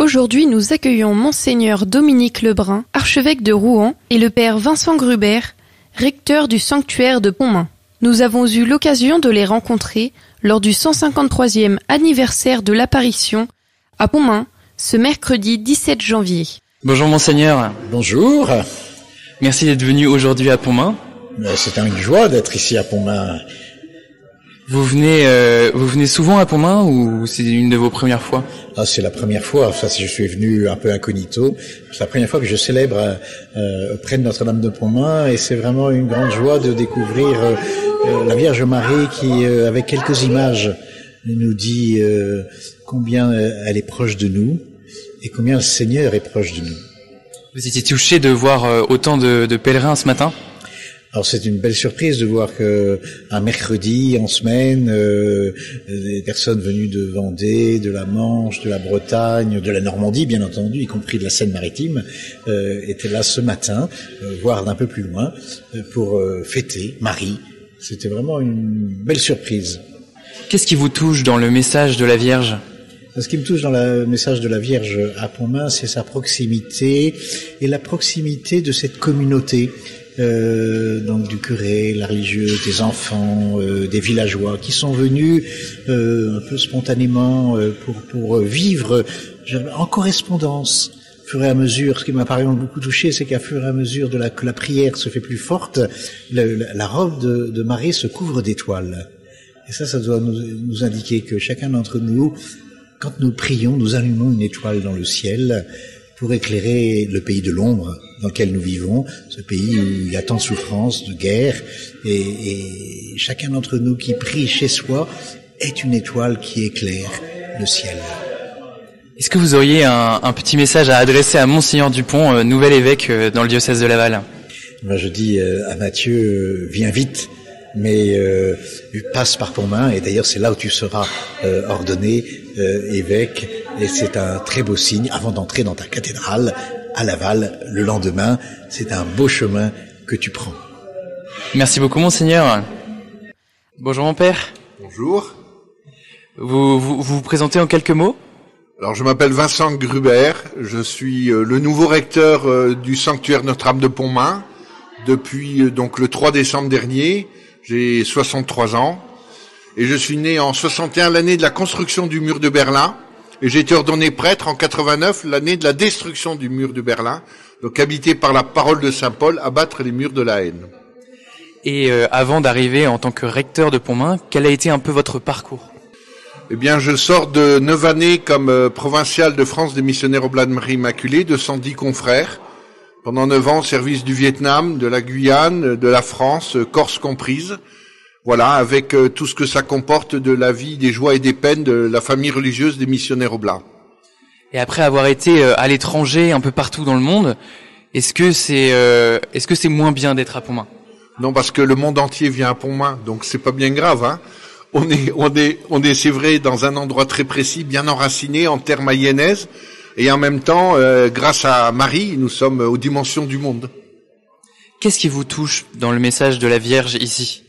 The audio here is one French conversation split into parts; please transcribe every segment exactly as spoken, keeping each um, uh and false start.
Aujourd'hui, nous accueillons Monseigneur Dominique Lebrun, archevêque de Rouen, et le Père Vincent Gruber, recteur du sanctuaire de Pontmain. Nous avons eu l'occasion de les rencontrer lors du cent cinquante-troisième anniversaire de l'apparition à Pontmain, ce mercredi dix-sept janvier. Bonjour Monseigneur. Bonjour. Merci d'être venu aujourd'hui à Pontmain. C'est une joie d'être ici à Pontmain. Vous venez, euh, vous venez souvent à Pontmain ou c'est une de vos premières fois? Ah, c'est la première fois. Enfin, je suis venu un peu incognito. C'est la première fois que je célèbre euh, auprès de Notre-Dame de Pontmain, et c'est vraiment une grande joie de découvrir euh, euh, la Vierge Marie qui, euh, avec quelques images, nous dit euh, combien elle est proche de nous et combien le Seigneur est proche de nous. Vous étiez touché de voir euh, autant de, de pèlerins ce matin? Alors c'est une belle surprise de voir que un mercredi en semaine, euh, des personnes venues de Vendée, de la Manche, de la Bretagne, de la Normandie bien entendu, y compris de la Seine-Maritime, euh, étaient là ce matin, euh, voire d'un peu plus loin, euh, pour euh, fêter Marie. C'était vraiment une belle surprise. Qu'est-ce qui vous touche dans le message de la Vierge? Ce qui me touche dans le message de la Vierge à Pontmain, c'est sa proximité et la proximité de cette communauté. Euh, donc du curé, la religieuse, des enfants, euh, des villageois qui sont venus euh, un peu spontanément euh, pour pour vivre en correspondance. Au fur et à mesure, ce qui m'a par exemple beaucoup touché, c'est qu'à fur et à mesure de la, que la prière se fait plus forte, le, la, la robe de, de Marie se couvre d'étoiles. Et ça, ça doit nous, nous indiquer que chacun d'entre nous, quand nous prions, nous allumons une étoile dans le ciel pour éclairer le pays de l'ombre dans lequel nous vivons, ce pays où il y a tant de souffrances, de guerre, et, et chacun d'entre nous qui prie chez soi est une étoile qui éclaire le ciel. Est-ce que vous auriez un, un petit message à adresser à Monseigneur Dupont, euh, nouvel évêque euh, dans le diocèse de Laval? Moi, je dis euh, à Mathieu, euh, viens vite, mais euh, passe par Pontmain, et d'ailleurs c'est là où tu seras euh, ordonné euh, évêque, et c'est un très beau signe avant d'entrer dans ta cathédrale à Laval le lendemain. C'est un beau chemin que tu prends. Merci beaucoup Monseigneur. Bonjour mon père. Bonjour. Vous vous, vous vous présentez en quelques mots? Alors je m'appelle Vincent Gruber, je suis euh, le nouveau recteur euh, du sanctuaire Notre-Dame de Pontmain depuis euh, donc le trois décembre dernier. J'ai soixante-trois ans et je suis né en soixante et un, l'année de la construction du mur de Berlin, et j'ai été ordonné prêtre en quatre-vingt-neuf, l'année de la destruction du mur de Berlin, donc habité par la parole de saint Paul, abattre les murs de la haine. Et euh, avant d'arriver en tant que recteur de Pontmain, quel a été un peu votre parcours? Eh bien, je sors de neuf années comme euh, provincial de France des missionnaires Oblats de Marie Immaculée, de cent dix confrères. Pendant neuf ans au service du Vietnam, de la Guyane, de la France, euh, Corse comprise. Voilà, avec euh, tout ce que ça comporte de la vie, des joies et des peines de la famille religieuse des missionnaires Oblats. Et après avoir été euh, à l'étranger, un peu partout dans le monde, est-ce que c'est euh, est-ce que c'est moins bien d'être à Pontmain? Non, parce que le monde entier vient à Pontmain, donc c'est pas bien grave, hein. On est, on est, on est, c'est vrai, dans un endroit très précis, bien enraciné en terre mayonnaise, et en même temps, euh, grâce à Marie, nous sommes aux dimensions du monde. Qu'est-ce qui vous touche dans le message de la Vierge ici?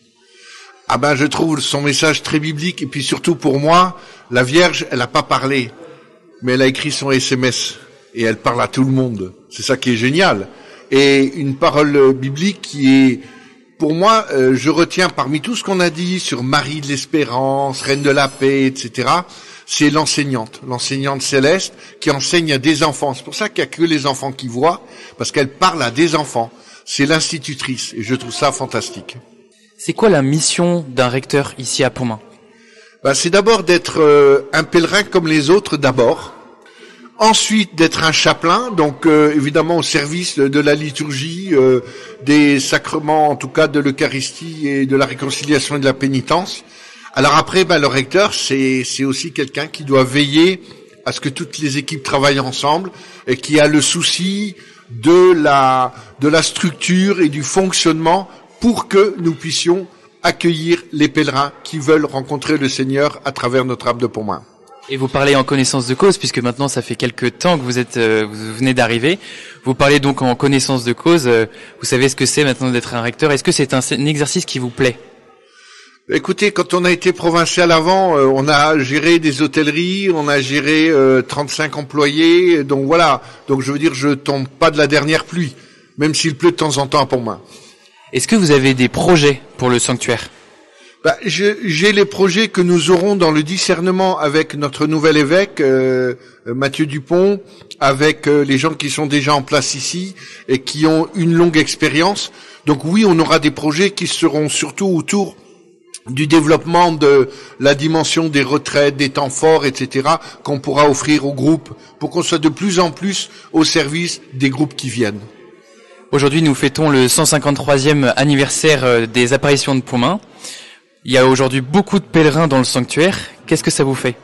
Ah ben, je trouve son message très biblique, et puis surtout pour moi, la Vierge, elle n'a pas parlé, mais elle a écrit son S M S, et elle parle à tout le monde. C'est ça qui est génial. Et une parole biblique qui est, pour moi, euh, je retiens parmi tout ce qu'on a dit sur Marie de l'Espérance, Reine de la Paix, et cetera, c'est l'enseignante, l'enseignante céleste qui enseigne à des enfants. C'est pour ça qu'il n'y a que les enfants qui voient, parce qu'elle parle à des enfants. C'est l'institutrice, et je trouve ça fantastique. C'est quoi la mission d'un recteur ici à Pontmain? Ben, c'est d'abord d'être euh, un pèlerin comme les autres d'abord. Ensuite, d'être un chapelain, donc euh, évidemment au service de, de la liturgie, euh, des sacrements, en tout cas de l'Eucharistie et de la réconciliation et de la pénitence. Alors après, ben, le recteur, c'est, c'est aussi quelqu'un qui doit veiller à ce que toutes les équipes travaillent ensemble et qui a le souci de la, de la structure et du fonctionnement pour que nous puissions accueillir les pèlerins qui veulent rencontrer le Seigneur à travers Notre-Dame de Pontmain. Et vous parlez en connaissance de cause, puisque maintenant ça fait quelques temps que vous êtes, euh, vous venez d'arriver. Vous parlez donc en connaissance de cause. Euh, vous savez ce que c'est maintenant d'être un recteur. Est-ce que c'est un, un exercice qui vous plaît? Écoutez, quand on a été provincial avant, euh, on a géré des hôtelleries, on a géré euh, trente-cinq employés, donc voilà. Donc je veux dire, je tombe pas de la dernière pluie, même s'il pleut de temps en temps à Pontmain. Est-ce que vous avez des projets pour le sanctuaire? Bah, je- j'ai les projets que nous aurons dans le discernement avec notre nouvel évêque, euh, Mathieu Dupont, avec euh, les gens qui sont déjà en place ici et qui ont une longue expérience. Donc oui, on aura des projets qui seront surtout autour du développement de la dimension des retraites, des temps forts, et cetera, qu'on pourra offrir aux groupes pour qu'on soit de plus en plus au service des groupes qui viennent. Aujourd'hui, nous fêtons le cent cinquante-troisième anniversaire euh, des apparitions de Pontmain. Il y a aujourd'hui beaucoup de pèlerins dans le sanctuaire. Qu'est-ce que ça vous fait?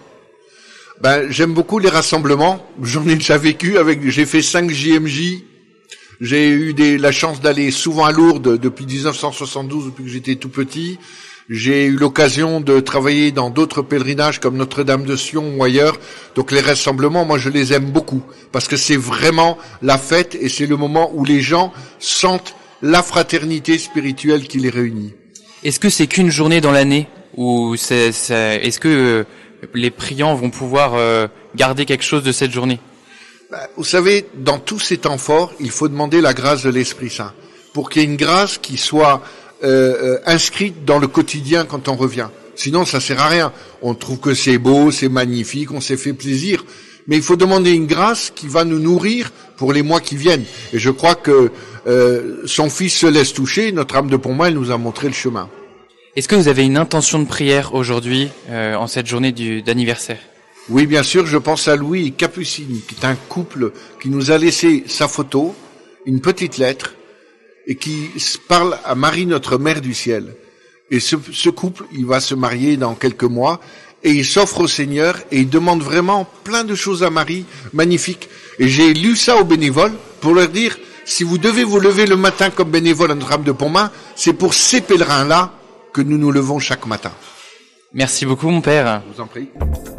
Ben, j'aime beaucoup les rassemblements. J'en ai déjà vécu avec, j'ai fait cinq J M J. J'ai eu des, la chance d'aller souvent à Lourdes depuis dix-neuf cent soixante-douze, depuis que j'étais tout petit. J'ai eu l'occasion de travailler dans d'autres pèlerinages comme Notre-Dame de Sion ou ailleurs. Donc les rassemblements, moi je les aime beaucoup parce que c'est vraiment la fête et c'est le moment où les gens sentent la fraternité spirituelle qui les réunit. Est-ce que c'est qu'une journée dans l'année ou c'est, c'est, est-ce que euh, les priants vont pouvoir euh, garder quelque chose de cette journée? Ben, vous savez, dans tous ces temps forts, il faut demander la grâce de l'Esprit Saint pour qu'il y ait une grâce qui soit euh, euh, inscrite dans le quotidien quand on revient. Sinon, ça sert à rien. On trouve que c'est beau, c'est magnifique, on s'est fait plaisir. Mais il faut demander une grâce qui va nous nourrir pour les mois qui viennent. Et je crois que euh, son Fils se laisse toucher. Notre âme de Pontmain, elle nous a montré le chemin. Est-ce que vous avez une intention de prière aujourd'hui, euh, en cette journée du, d'anniversaire? Oui, bien sûr, je pense à Louis et Capucine, qui est un couple qui nous a laissé sa photo, une petite lettre, et qui parle à Marie, notre Mère du Ciel. Et ce, ce couple, il va se marier dans quelques mois, et il s'offre au Seigneur, et il demande vraiment plein de choses à Marie, magnifiques. Et j'ai lu ça aux bénévoles, pour leur dire, si vous devez vous lever le matin comme bénévole à Notre-Dame de Pontmain, c'est pour ces pèlerins-là que nous nous levons chaque matin. Merci beaucoup, mon père. Je vous en prie.